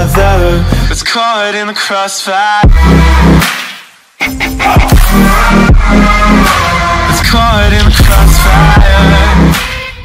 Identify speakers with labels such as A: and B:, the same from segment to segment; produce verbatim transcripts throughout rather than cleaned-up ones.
A: another that's caught in the crossfire. That's caught in the crossfire.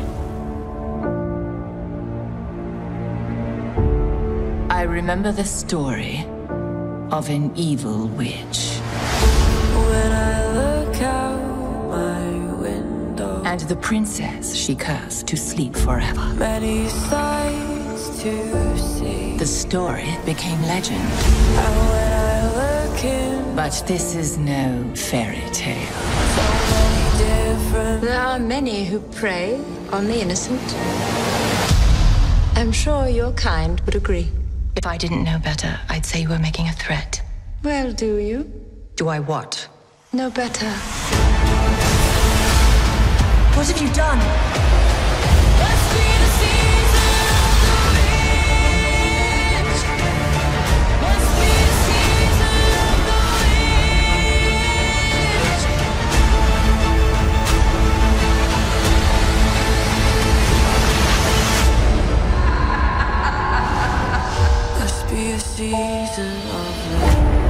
B: I remember the story of an evil witch.
C: When I look out my window,
B: And the princess she cursed to sleep forever.
C: many sights to see.
B: The story became legend.
C: And when I look in,
B: But this is no fairy tale.
C: so many different.
D: There are many who prey on the innocent. I'm sure your kind would agree.
B: If I didn't know better, I'd say you were making a threat.
D: Well, do you?
B: Do I what?
D: No better.
B: What have you done?
C: Must be the season of the witch. Must be the season of the witch. Must be a season of love.